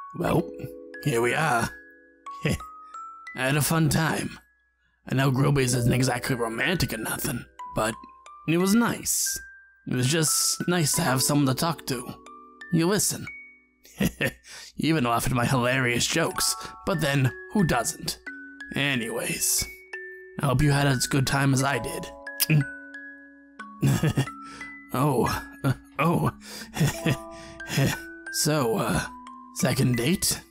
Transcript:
Well, here we are. I had a fun time. I know Grobies isn't exactly romantic or nothing, but it was nice. It was just nice to have someone to talk to. You listen. You even laugh at my hilarious jokes, but then, who doesn't? Anyways, I hope you had as good time as I did. So, second date?